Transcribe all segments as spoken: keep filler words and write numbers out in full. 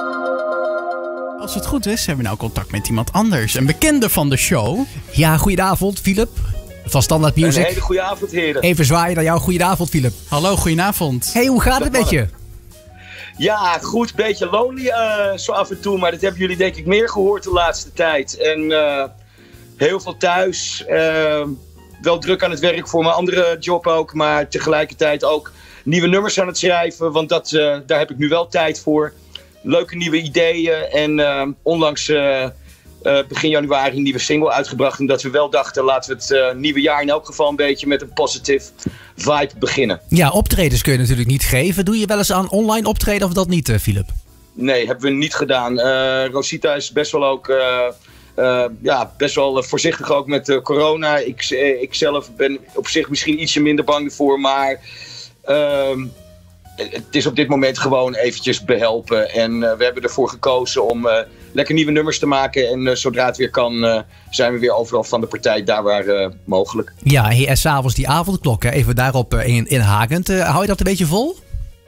Als het goed is, hebben we nou contact met iemand anders. Een bekende van de show. Ja, goedenavond, Philip. Van Standaard Music. Een hele goede avond, heren. Even zwaaien naar jou. Goedenavond, Philip. Hallo, goedenavond. Hey, hoe gaat het met je? Ja, goed. Beetje lonely uh, zo af en toe. Maar dat hebben jullie denk ik meer gehoord de laatste tijd. En uh, heel veel thuis. Uh, wel druk aan het werk voor mijn andere job ook. Maar tegelijkertijd ook nieuwe nummers aan het schrijven. Want dat, uh, daar heb ik nu wel tijd voor. Leuke nieuwe ideeën. En uh, onlangs uh, uh, begin januari een nieuwe single uitgebracht. Omdat we wel dachten, laten we het uh, nieuwe jaar in elk geval een beetje met een positive vibe beginnen. Ja, optredens kun je natuurlijk niet geven. Doe je wel eens aan online optreden of dat niet, uh, Philip? Nee, hebben we niet gedaan. Uh, Rosita is best wel ook... Uh, Uh, ja, best wel voorzichtig ook met uh, corona. Ik, uh, ik zelf ben op zich misschien ietsje minder bang ervoor, maar uh, het is op dit moment gewoon eventjes behelpen. En uh, we hebben ervoor gekozen om uh, lekker nieuwe nummers te maken. En uh, zodra het weer kan, uh, zijn we weer overal van de partij, daar waar uh, mogelijk. Ja, hey, en s'avonds die avondklok, hè? Even daarop uh, in, inhakend. Uh, hou je dat een beetje vol?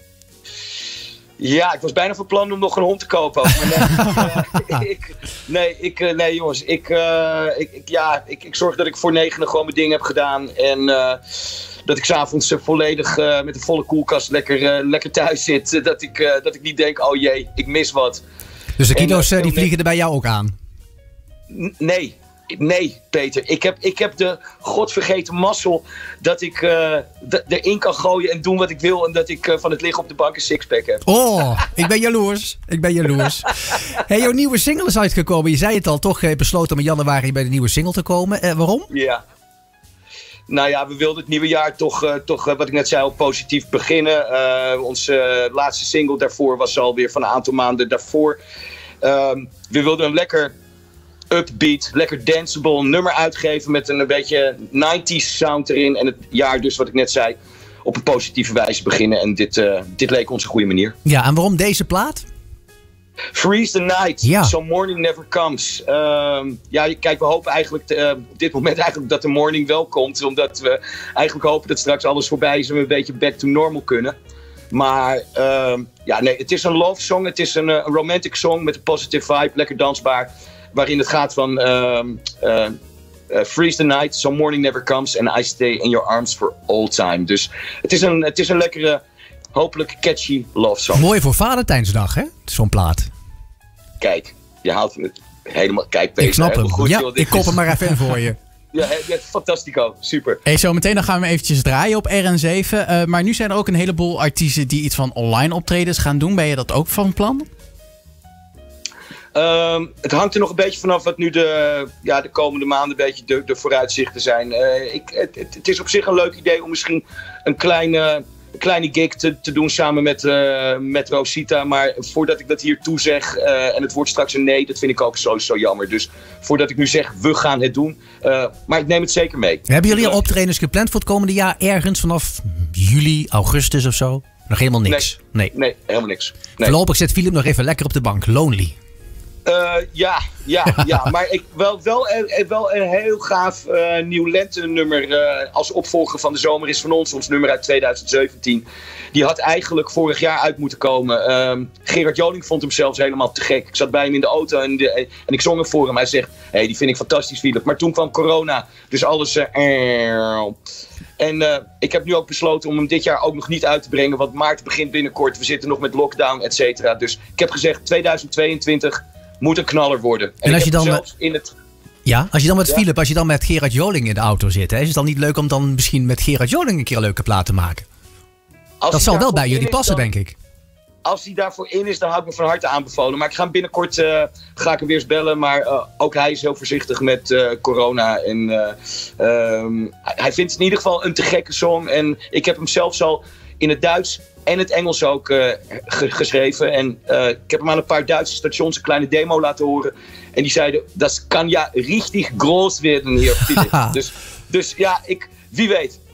Ja, ik was bijna van plan om nog een hond te kopen. Ook. Maar nee, uh, ik, nee, ik, nee, jongens. Ik, uh, ik, ik, ja, ik, ik zorg dat ik voor negenen gewoon mijn ding heb gedaan. En uh, dat ik s'avonds uh, volledig uh, met een volle koelkast lekker, uh, lekker thuis zit. Dat ik, uh, dat ik niet denk, oh jee, ik mis wat. Dus de kilo's en, uh, die vliegen er bij jou ook aan? Nee. Nee, Peter. Ik heb, ik heb de godvergeten mazzel dat ik uh, erin kan gooien en doen wat ik wil. En dat ik uh, van het liggen op de bank een sixpack heb. Oh, ik ben jaloers. Ik ben jaloers. Hey, jouw nieuwe single is uitgekomen. Je zei het al, toch besloten om in januari bij de nieuwe single te komen. Uh, waarom? Ja. Nou ja, we wilden het nieuwe jaar toch, uh, toch uh, wat ik net zei, al positief beginnen. Uh, onze uh, laatste single daarvoor was alweer van een aantal maanden daarvoor. Uh, we wilden een lekker... upbeat, lekker danceable nummer uitgeven met een, een beetje nineties sound erin. En het jaar dus, wat ik net zei, op een positieve wijze beginnen. En dit, uh, dit leek ons een goede manier. Ja, en waarom deze plaat? Freeze the Night, ja. So Morning Never Comes. Uh, ja, kijk, we hopen eigenlijk uh, op dit moment eigenlijk dat de morning wel komt. Omdat we eigenlijk hopen dat straks alles voorbij is en we een beetje back to normal kunnen. Maar uh, ja, nee, het is een love song. Het is een, uh, een romantic song met een positive vibe, lekker dansbaar. Waarin het gaat van uh, uh, uh, Freeze the Night, So Morning Never Comes and I Stay in Your Arms for All Time. Dus het is een, het is een lekkere, hopelijk catchy love song. Mooi voor Valentijnsdag, hè? Zo'n plaat. Kijk, je haalt het helemaal... Kijk, Peter, ik snap hem. Goed, ja, joh, ik kop hem maar even in voor je. Ja, ja, fantastico. Super. Hey, zo meteen dan gaan we eventjes draaien op R N zeven. Uh, maar nu zijn er ook een heleboel artiesten die iets van online optredens gaan doen. Ben je dat ook van plan? Um, het hangt er nog een beetje vanaf wat nu de, ja, de komende maanden een beetje de, de vooruitzichten zijn. Uh, ik, het, het is op zich een leuk idee om misschien een kleine, een kleine gig te, te doen samen met, uh, met Rosita. Maar voordat ik dat hier toezeg uh, en het wordt straks een nee, dat vind ik ook sowieso jammer. Dus voordat ik nu zeg, we gaan het doen. Uh, maar ik neem het zeker mee. Hebben jullie al optredens gepland voor het komende jaar? Ergens vanaf juli, augustus of zo? Nog helemaal niks? Nee, nee. nee helemaal niks. Nee. Voorlopig zet Philip nog even lekker op de bank. Lonely. Uh, ja, ja, ja, maar ik wel, wel, wel een heel gaaf uh, nieuw lentenummer uh, als opvolger van De Zomer is van ons, ons nummer uit tweeduizend zeventien. Die had eigenlijk vorig jaar uit moeten komen. Uh, Gerard Joling vond hem zelfs helemaal te gek. Ik zat bij hem in de auto en, de, en ik zong hem voor hem. Hij zegt, hé, hey, die vind ik fantastisch, Philip. Maar toen kwam corona, dus alles... Uh, En uh, ik heb nu ook besloten om hem dit jaar ook nog niet uit te brengen. Want maart begint binnenkort. We zitten nog met lockdown, et cetera. Dus ik heb gezegd, tweeduizend tweeëntwintig moet een knaller worden. En, en als, je dan met, in het... ja, als je dan met ja? Philip, als je dan met Gerard Joling in de auto zit, hè, is het dan niet leuk om dan misschien met Gerard Joling een keer een leuke plaat te maken? Als dat zal wel bij jullie passen, dan, denk ik. Als hij daarvoor in is, dan had ik me van harte aanbevolen. Maar ik ga hem binnenkort uh, ga ik hem weer eens bellen. Maar uh, ook hij is heel voorzichtig met uh, corona. En uh, um, hij vindt het in ieder geval een te gekke song. En ik heb hem zelfs al in het Duits en het Engels ook uh, ge geschreven. En uh, ik heb hem aan een paar Duitse stations een kleine demo laten horen. En die zeiden, dat kan ja richtig groß werden hier, Philip. dus, dus ja, ik, wie weet.